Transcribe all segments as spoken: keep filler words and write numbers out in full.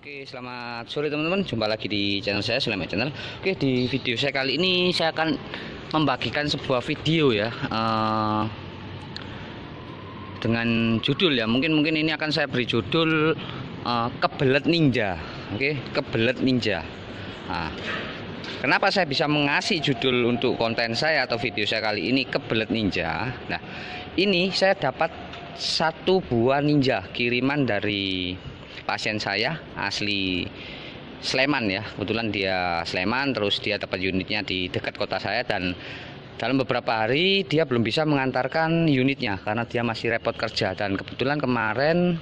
Oke, selamat sore teman-teman. Jumpa lagi di channel saya, Sulaiman Channel. Oke, di video saya kali ini saya akan membagikan sebuah video ya, uh, dengan judul ya. Mungkin mungkin ini akan saya beri judul uh, Kebelet Ninja. Oke, Kebelet Ninja. Nah, kenapa saya bisa mengasih judul untuk konten saya atau video saya kali ini Kebelet Ninja? Nah, ini saya dapat satu buah ninja kiriman dari pasien saya asli Sleman ya, kebetulan dia Sleman, terus dia dapat unitnya di dekat kota saya, dan dalam beberapa hari dia belum bisa mengantarkan unitnya karena dia masih repot kerja, dan kebetulan kemarin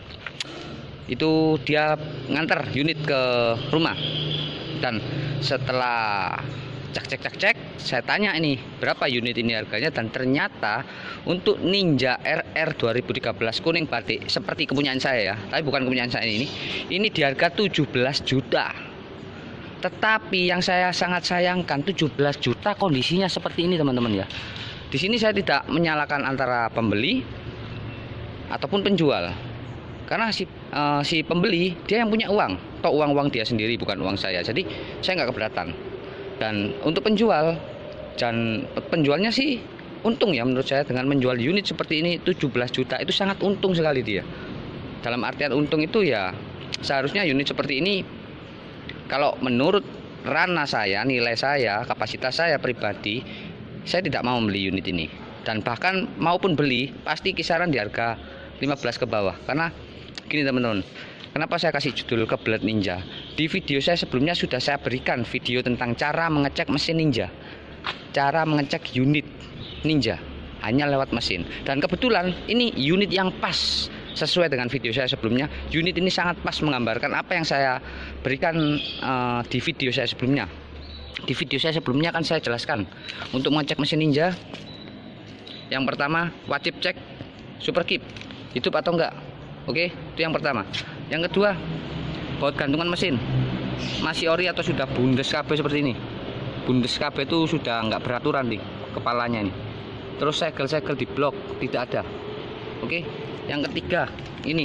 itu dia nganter unit ke rumah. Dan setelah cek cek cek cek saya tanya ini berapa unit ini harganya, dan ternyata untuk Ninja R R dua ribu tiga belas kuning batik seperti kepunyaan saya ya, tapi bukan kepunyaan saya ini ini di harga tujuh belas juta. Tetapi yang saya sangat sayangkan, tujuh belas juta kondisinya seperti ini teman-teman ya. Di sini saya tidak menyalahkan antara pembeli ataupun penjual, karena si uh, si pembeli dia yang punya uang, toh uang-uang dia sendiri bukan uang saya, jadi saya nggak keberatan. Dan untuk penjual, dan penjualnya sih untung ya menurut saya, dengan menjual unit seperti ini tujuh belas juta itu sangat untung sekali dia. Dalam artian untung itu ya, seharusnya unit seperti ini kalau menurut ranah saya, nilai saya, kapasitas saya pribadi, saya tidak mau membeli unit ini. Dan bahkan maupun beli pasti kisaran di harga lima belas ke bawah. Karena gini teman-teman, kenapa saya kasih judul Kebelet Ninja? Di video saya sebelumnya sudah saya berikan video tentang cara mengecek mesin Ninja, cara mengecek unit Ninja hanya lewat mesin. Dan kebetulan ini unit yang pas sesuai dengan video saya sebelumnya. Unit ini sangat pas menggambarkan apa yang saya berikan uh, di video saya sebelumnya. Di video saya sebelumnya kan saya jelaskan untuk mengecek mesin Ninja, yang pertama wajib cek super keep hidup atau enggak. Oke, itu yang pertama. Yang kedua, baut gantungan mesin masih ori atau sudah bundes kabel seperti ini. Bundes kabel itu sudah nggak beraturan nih kepalanya nih. Terus segel-segel di blok tidak ada. Oke. Yang ketiga, ini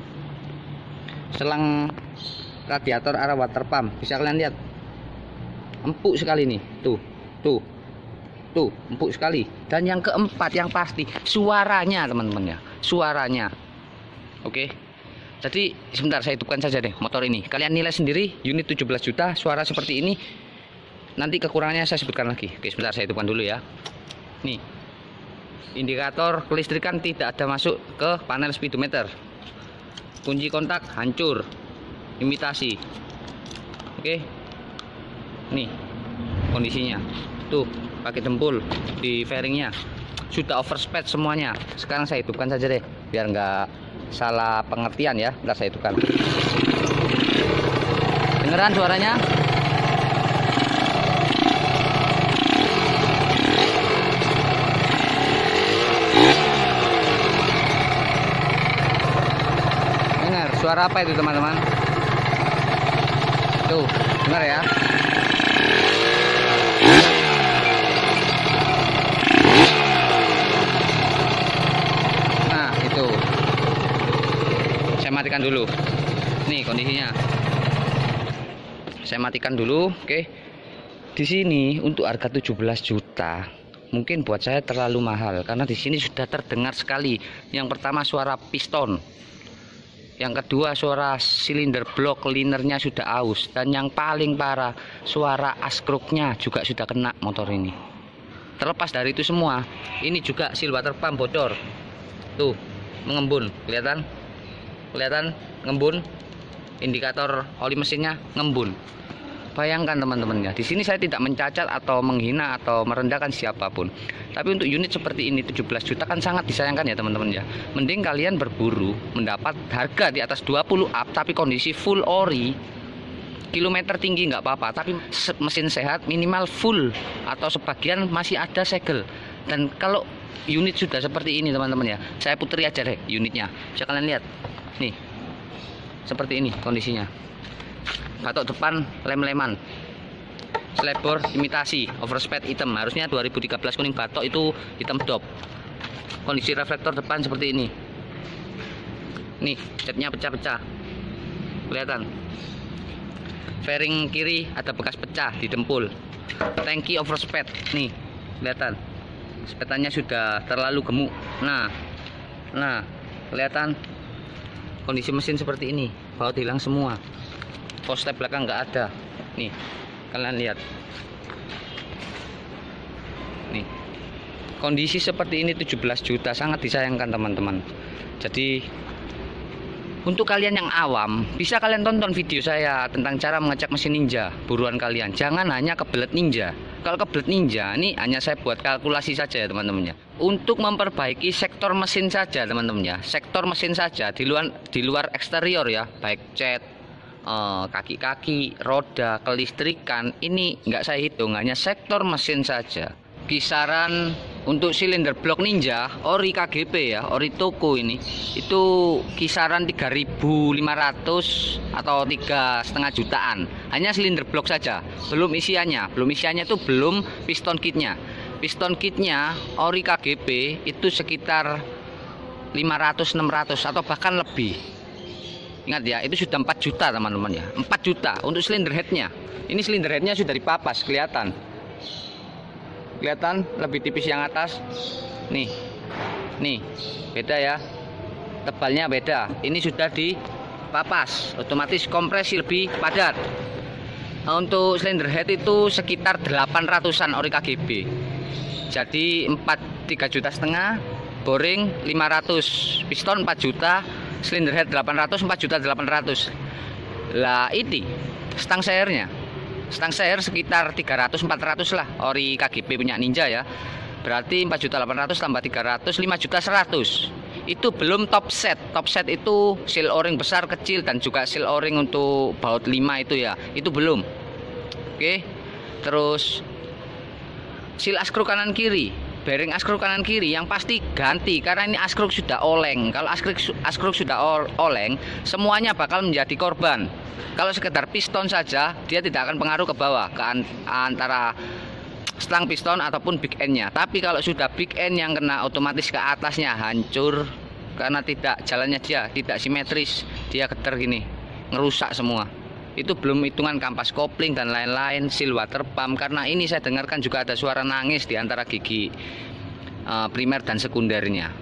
selang radiator arah water pump, bisa kalian lihat empuk sekali nih, tuh tuh tuh empuk sekali. Dan yang keempat yang pasti suaranya teman-teman ya, suaranya. Oke, jadi sebentar saya hidupkan saja deh motor ini. Kalian nilai sendiri, unit tujuh belas juta, suara seperti ini. Nanti kekurangannya saya sebutkan lagi. Oke, sebentar saya hidupkan dulu ya. Nih, indikator kelistrikan tidak ada masuk ke panel speedometer. Kunci kontak hancur, imitasi. Oke, nih kondisinya. Tuh, pakai jempol di fairingnya. Sudah overspeed semuanya. Sekarang saya hidupkan saja deh, biar nggak salah pengertian ya. Bentar saya hidupkan. Dengeran suaranya? Dengar suara apa itu teman-teman? Tuh, dengar ya. Nah, itu. Saya matikan dulu. Nih kondisinya. Saya matikan dulu, oke. Di sini untuk harga tujuh belas juta, mungkin buat saya terlalu mahal karena di sini sudah terdengar sekali. Yang pertama suara piston. Yang kedua suara silinder blok linernya sudah aus, dan yang paling parah suara askruknya juga sudah kena motor ini. Terlepas dari itu semua, ini juga seal water pump bocor. Tuh, mengembun, kelihatan? Kelihatan ngembun, indikator oli mesinnya ngembun. Bayangkan teman-teman ya, di sini saya tidak mencacat atau menghina atau merendahkan siapapun, tapi untuk unit seperti ini tujuh belas juta kan sangat disayangkan ya teman-teman ya. Mending kalian berburu mendapat harga di atas dua puluh up tapi kondisi full ori, kilometer tinggi nggak apa-apa, tapi mesin sehat minimal full atau sebagian masih ada segel. Dan kalau unit sudah seperti ini teman-teman ya, saya puteri aja deh unitnya, bisa kalian lihat nih, seperti ini kondisinya. Batok depan lem-leman, slebor imitasi, overspeed hitam, harusnya dua ribu tiga belas kuning batok itu hitam dop. Kondisi reflektor depan seperti ini. Nih, catnya pecah-pecah, kelihatan. fairing kiri ada bekas pecah di dempul. Tangki overspeed nih, kelihatan spetannya sudah terlalu gemuk. Nah, nah kelihatan kondisi mesin seperti ini, baut hilang semua, post step belakang nggak ada. Nih kalian lihat, nih kondisi seperti ini tujuh belas juta, sangat disayangkan teman-teman. Jadi untuk kalian yang awam, bisa kalian tonton video saya tentang cara mengecek mesin Ninja. Buruan kalian, jangan hanya kebelet Ninja. Kalau kebelet Ninja, ini hanya saya buat kalkulasi saja ya teman-teman ya. Untuk memperbaiki sektor mesin saja teman-teman ya. Sektor mesin saja, di luar di luar eksterior ya, baik cat, kaki-kaki, roda, kelistrikan, ini nggak saya hitung, hanya sektor mesin saja. Kisaran untuk silinder blok Ninja ori K G P ya, ori toko ini itu kisaran tiga ribu lima ratus atau tiga setengah jutaan, hanya silinder blok saja, belum isiannya. Belum isiannya itu belum piston kitnya. Piston kitnya ori K G P itu sekitar lima ratus enam ratus atau bahkan lebih. Ingat ya, itu sudah empat juta teman-teman ya, empat juta untuk silinder headnya. Ini silinder headnya sudah dipapas, kelihatan kelihatan lebih tipis yang atas. Nih nih beda ya, tebalnya beda. Ini sudah dipapas, otomatis kompresi lebih padat. Untuk silinder head itu sekitar delapan ratusan ori K G B, jadi empat tiga juta setengah, boring lima ratus, piston empat juta, silinder head delapan ratus, empat juta delapan ratus. Lah ini stang sayernya, stang sayer sekitar tiga ratus empat ratus lah, ori K G B punya Ninja ya. Berarti empat juta delapan ratus tambah tiga ratus, lima juta seratus. Itu belum top set. Top set itu seal o-ring besar, kecil, dan juga seal o-ring untuk baut lima itu ya. Itu belum. Oke. Terus seal askruk kanan kiri, bearing askruk kanan kiri yang pasti ganti, karena ini askruk sudah oleng. Kalau askruk askruk sudah oleng, semuanya bakal menjadi korban. Kalau sekedar piston saja, dia tidak akan pengaruh ke bawah, ke antara stang piston ataupun big end-nya. Tapi kalau sudah big end yang kena, otomatis ke atasnya hancur, karena tidak jalannya dia tidak simetris, dia geter gini, ngerusak semua. Itu belum hitungan kampas kopling dan lain-lain, seal water pump. Karena ini saya dengarkan juga ada suara nangis di antara gigi uh, primer dan sekundernya.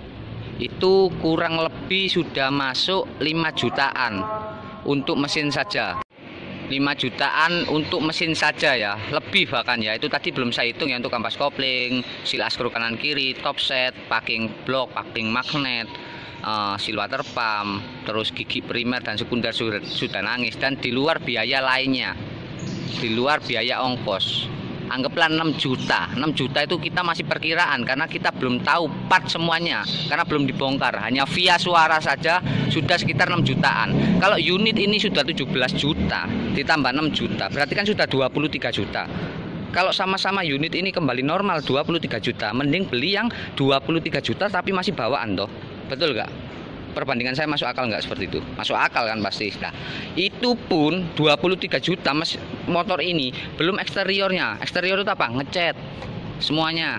Itu kurang lebih sudah masuk lima jutaan untuk mesin saja. lima jutaan untuk mesin saja ya, lebih bahkan ya. Itu tadi belum saya hitung ya untuk kampas kopling, seal askruk kanan kiri, top set, packing block, packing magnet, uh, seal water pump, terus gigi primer dan sekunder sudah, sudah nangis. Dan di luar biaya lainnya, di luar biaya ongkos, anggaplah enam juta. enam juta itu kita masih perkiraan, karena kita belum tahu part semuanya, karena belum dibongkar. Hanya via suara saja sudah sekitar enam jutaan. Kalau unit ini sudah tujuh belas juta ditambah enam juta, berarti kan sudah dua puluh tiga juta. Kalau sama-sama unit ini kembali normal dua puluh tiga juta, mending beli yang dua puluh tiga juta tapi masih bawaan toh. Betul gak? Perbandingan saya masuk akal nggak seperti itu? Masuk akal kan pasti. Nah, itu pun dua puluh tiga juta mas, motor ini belum eksteriornya. Eksterior itu apa? Ngecat semuanya.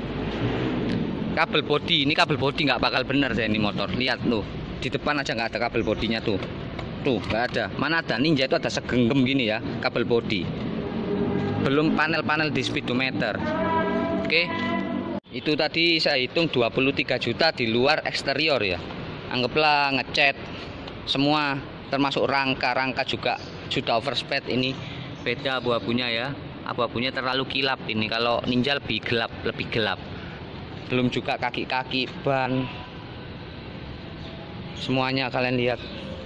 Kabel bodi, ini kabel bodi nggak bakal bener saya ini motor. Lihat tuh, di depan aja nggak ada kabel bodinya tuh. Tuh nggak ada. Mana ada? Ninja itu ada segenggam gini ya kabel bodi. Belum panel-panel di speedometer. Oke. Itu tadi saya hitung dua puluh tiga juta di luar eksterior ya. Anggaplah ngecat semua, termasuk rangka-rangka juga sudah overspeed. Ini beda abu-abunya ya, abu-abunya terlalu kilap ini. Kalau Ninja lebih gelap, lebih gelap. Belum juga kaki-kaki, ban, semuanya kalian lihat.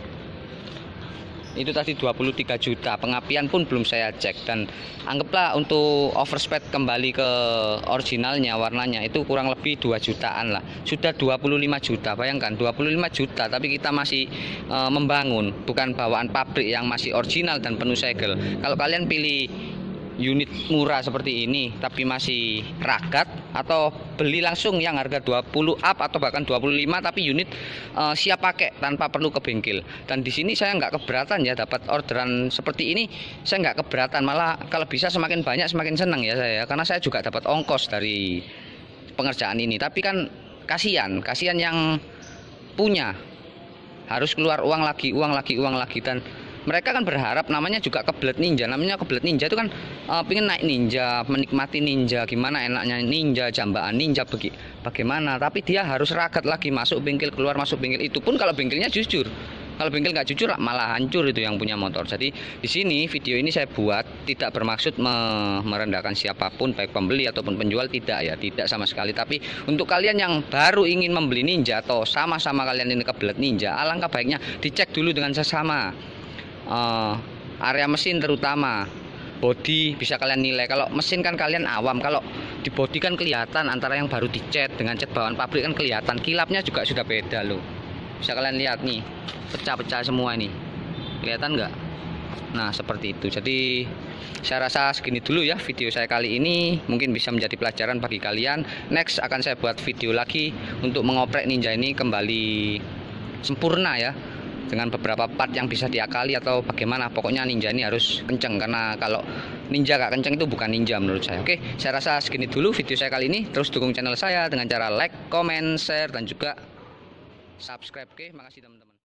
Itu tadi dua puluh tiga juta, pengapian pun belum saya cek. Dan anggaplah untuk overspeed kembali ke originalnya, warnanya itu kurang lebih dua jutaan lah. Sudah dua puluh lima juta, bayangkan dua puluh lima juta tapi kita masih e, membangun, bukan bawaan pabrik yang masih original dan penuh segel. Kalau kalian pilih unit murah seperti ini tapi masih ragat, atau beli langsung yang harga dua puluh up atau bahkan dua puluh lima tapi unit uh, siap pakai tanpa perlu ke bengkel. Dan di sini saya nggak keberatan ya, dapat orderan seperti ini saya nggak keberatan, malah kalau bisa semakin banyak semakin senang ya saya, karena saya juga dapat ongkos dari pengerjaan ini. Tapi kan kasihan kasihan yang punya harus keluar uang lagi uang lagi uang lagi dan mereka kan berharap namanya juga kebelet ninja. Namanya kebelet ninja itu kan uh, pengen naik ninja, menikmati ninja, gimana enaknya ninja, jambaan ninja bagi, bagaimana. Tapi dia harus ragat lagi, masuk bengkel, keluar masuk bengkel. Itu pun kalau bengkelnya jujur. Kalau bengkel nggak jujur malah hancur itu yang punya motor. Jadi di sini video ini saya buat tidak bermaksud me merendahkan siapapun, baik pembeli ataupun penjual, tidak ya, tidak sama sekali. Tapi untuk kalian yang baru ingin membeli ninja atau sama-sama kalian ini kebelet ninja, alangkah baiknya dicek dulu dengan sesama. Uh, area mesin terutama body bisa kalian nilai. Kalau mesin kan kalian awam, kalau di body kan kelihatan antara yang baru dicat dengan cat bawaan pabrik kan kelihatan. Kilapnya juga sudah beda loh. Bisa kalian lihat nih, pecah-pecah semua ini, kelihatan nggak? Nah seperti itu. Jadi saya rasa segini dulu ya video saya kali ini, mungkin bisa menjadi pelajaran bagi kalian. Next akan saya buat video lagi untuk mengoprek ninja ini kembali sempurna ya, dengan beberapa part yang bisa diakali atau bagaimana. Pokoknya ninja ini harus kenceng, karena kalau ninja gak kenceng itu bukan ninja menurut saya. Oke, saya rasa segini dulu video saya kali ini. Terus dukung channel saya dengan cara like, comment, share, dan juga subscribe. Oke, makasih teman-teman.